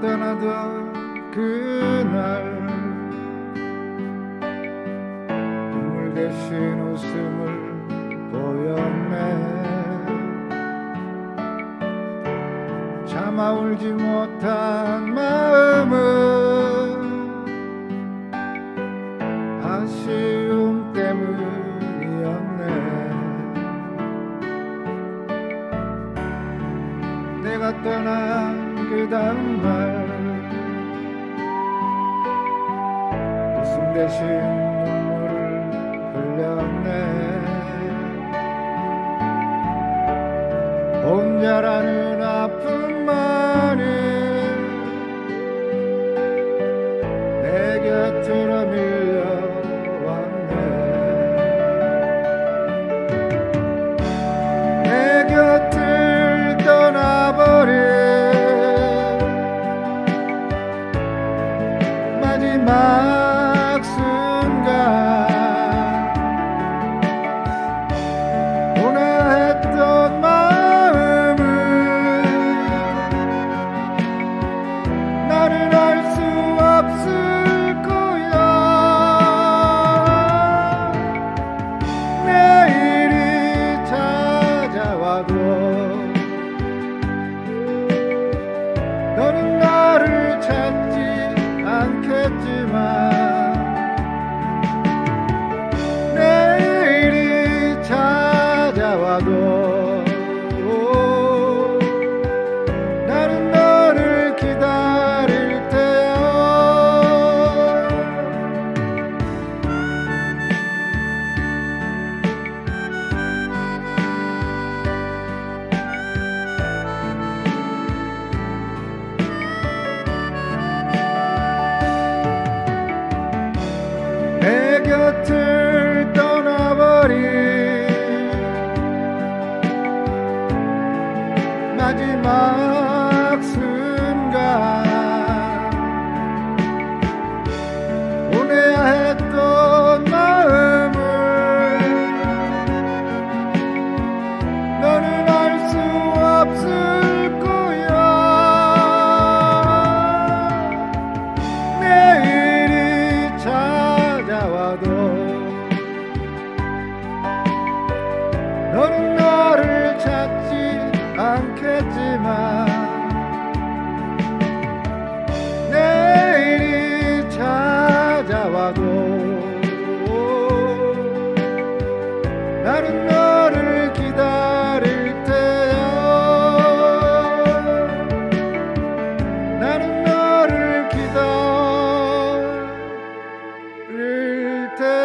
떠나던 그날 눈물 대신 웃음을 보였네. 차마 울지 못한 마음은 아쉬움 때문이었네. 내가 떠난 그 다음날 웃음 대신 눈물을 흘렸네. 혼자라는 아픔만은 내 곁으로 밀려왔네. 내 곁을 떠나버린 마지막 순간 보냈던 마음은 나는 알 수 없을 거야. 내일이 찾아와도 너는 나를 찾지 않겠지만 내일이 찾아와도 나는 너를 기다릴 테야. 내 곁을 떠나버린 마지막 순간 보내야 했던 마음을 너는 알 수 없을 거야. 내일이 찾아와도 너는 나를 찾지 않겠지만 내일이 찾아와도 나는 너를 기다릴 테야. 나는 너를 기다릴 테야.